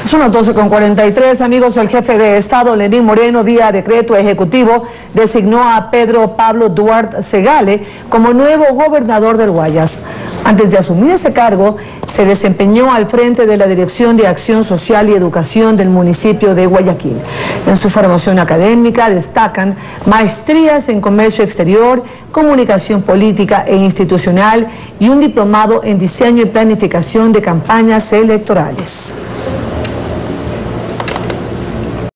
Son las 12:43, amigos. El jefe de Estado, Lenín Moreno, vía decreto ejecutivo, designó a Pedro Pablo Duarte Segale como nuevo gobernador del Guayas. Antes de asumir ese cargo, se desempeñó al frente de la Dirección de Acción Social y Educación del municipio de Guayaquil. En su formación académica destacan maestrías en comercio exterior, comunicación política e institucional y un diplomado en diseño y planificación de campañas electorales.